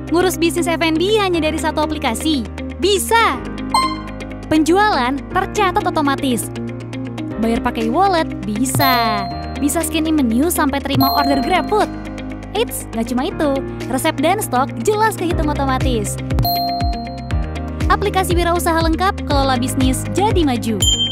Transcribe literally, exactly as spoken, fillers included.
Ngurus bisnis F and B hanya dari satu aplikasi? Bisa! Penjualan tercatat otomatis. Bayar pakai wallet? Bisa. Bisa scan e-menu sampai terima order GrabFood. Eits, nggak cuma itu. Resep dan stok jelas kehitung otomatis. Aplikasi wirausaha lengkap, kelola bisnis jadi maju.